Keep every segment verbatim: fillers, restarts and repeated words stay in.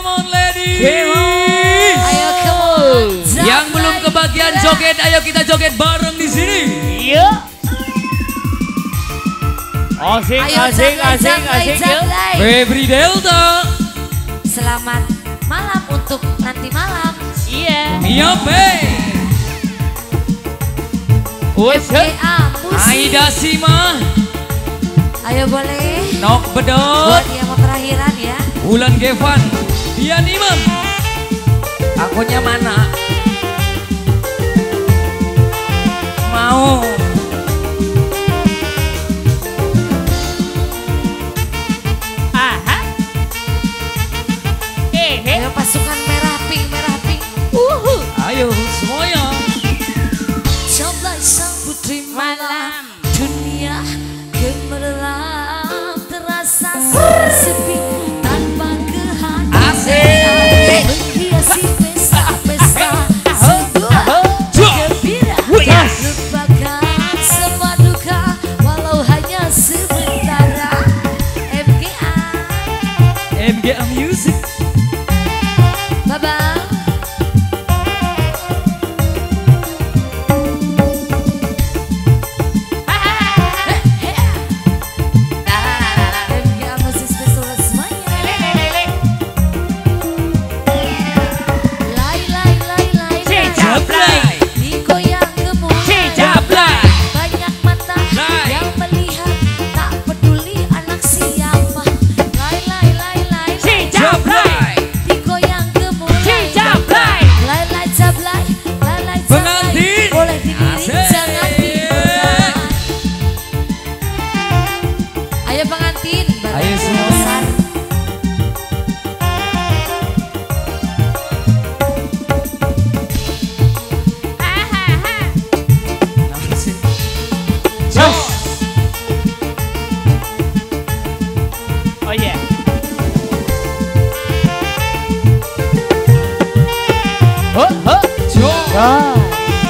on ladies. Come on. Ayo come on. Yang belum kebagian joget, ayo kita joget bareng di sini. Iya. Asik, Ayo, asik, jablay, asik, jablay, asik. jablay. Febri Delta. Selamat malam untuk nanti malam. Iya. Mia Pei. What's G up? A Musik. Aida Sima. Ayo boleh. Nok Bedot. Buat yang mau terakhiran ya. Bulan Gevan. Dian Imam. Akunnya mana? Mau. Aha. Eh, eh. Ayo pasukan merah pink, merah pink. Uhu. Ayo semuanya. Jablay sang putri malam. Dunia gemerlap terasa sepi tanpa kehadiran. Asik. Menghiasi pesta-pesta sebuah gembira. Yes. Lupakan semua duka walau hanya sementara. M G A M G A Music. Babang. M G A Musik spesial semuanya. Lai lai lai lai Si lai. Jablay. Digoyang gemuruh. Si Jablay. Banyak mata Lai. yang melihat, tak peduli anak siapa. Lai lai lai lai Si Jablay. digoyang gemuruh. Si Jablay. Lai lai jablay, lai lai jablay. Pengantin. Boleh didiri, Asik. jangan digoyang. Ayo pengantin, bareng Ayo semua. besar. Jos. Oh yeah. Oh, oh. Jo.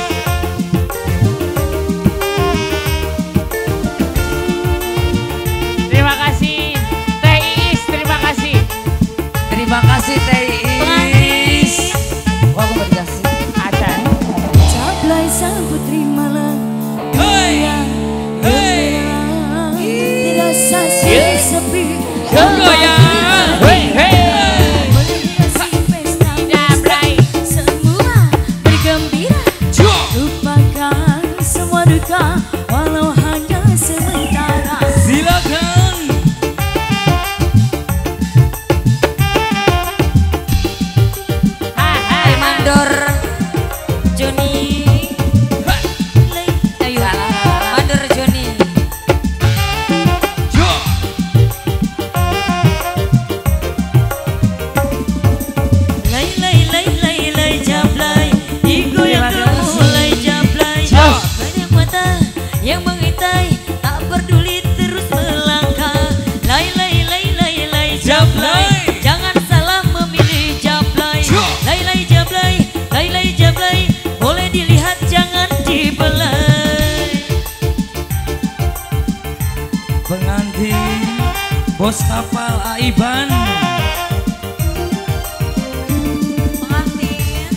Terima kasih Teh Iis, terima kasih. Terima kasih Teh Iis. Wah, aku berdasih. Ada. Jablay sang putri malam. Hei. Hei. Dirasa Yeah. sepi. Goyang. Hey, hey. Menghiasi pesta Jablay. semua bergembira. Jo. Lupakan semua duka walau hanya sementara. Silakan. Hai, hai, Mandor Joni. Ayo. Mandor Joni. Jo. Lay lay lay lay lay jablay. Digoyang mulai jablay. Jos. Banyak mata yang mengintai, tak peduli terus melangkah. Lay lay lay lay lay jablay. Jangan salah memilih jablay. Lay lay jablay, lay lay jablay. Boleh dilihat jangan dibelai. Pengantin. Bos kapal Aiban. Pengantin.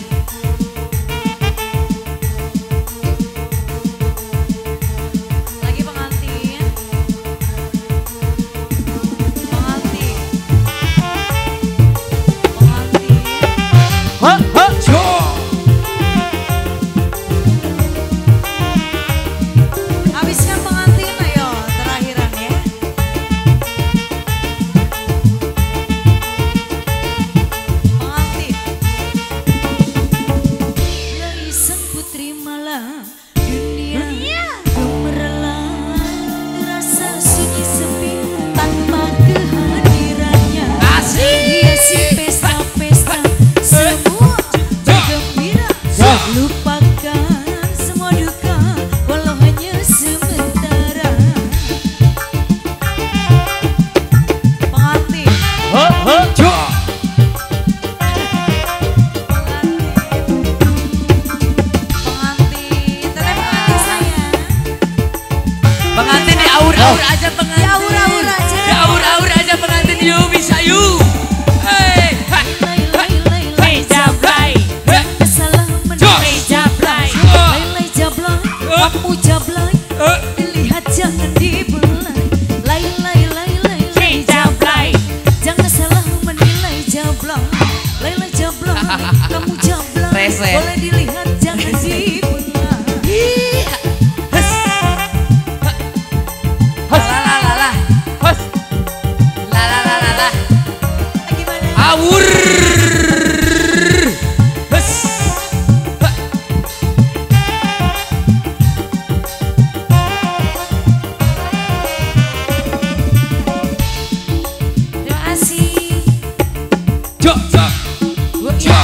Lagi pengantin. Pengantin. Pengantin. Ho, ho. Jo. Habiskan pengantin ayo terakhiran ya. Pengantin. Dari sang putri malam dunia gemerlap terasa sunyi sepi tanpa kehadirannya. Asik. Hiasi pesta-pesta semua bergembira. Lupakan semua duka walau hanya sementara. Pengantin. Ho, ho. Jo. Pengantin, teteh pengantin saya. Pengantin di aur-aur aja Di pengantin. aur-aur aja. Di aur-aur aja pengantin. Yuk bisa yuk. Hei. Ha. Lay saya. Boleh dilihat jangan dipengaruhi. Iya. Hes. Hes. La la la la. Hes. La la la la la. Gimana? Awur. Hes. Terima kasih. Jok, jok. Jok.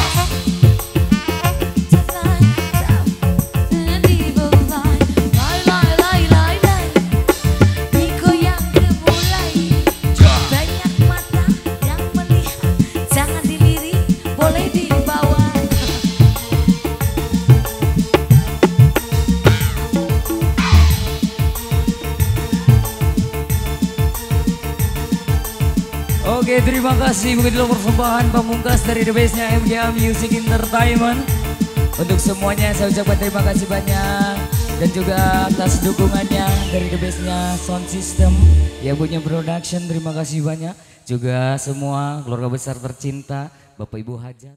Oke, terima kasih. Begitulah persembahan pamungkas dari The Best-nya M G A Music Entertainment. Untuk semuanya saya ucapkan terima kasih banyak. Dan juga atas dukungannya dari The Best-nya Sound System yang punya production. Terima kasih banyak. Juga semua keluarga besar tercinta, Bapak Ibu Hajat.